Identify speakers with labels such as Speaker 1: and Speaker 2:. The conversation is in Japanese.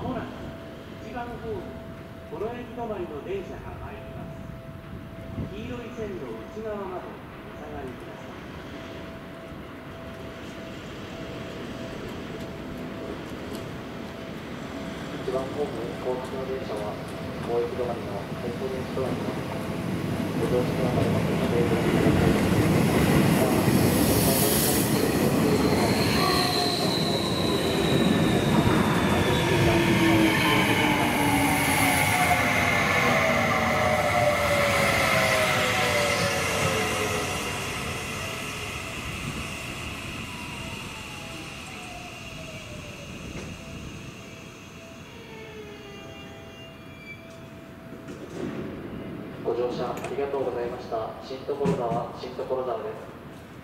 Speaker 1: もなく1番ホームこの駅止まりの電車が参ります。黄色い線路内側までお下がりください。
Speaker 2: 1番ホーム高知の電車は大駅止まりの最高電車となります。ご乗車のありますのでご注意ください。ご乗車ありがとうございました。新所沢は新所沢です。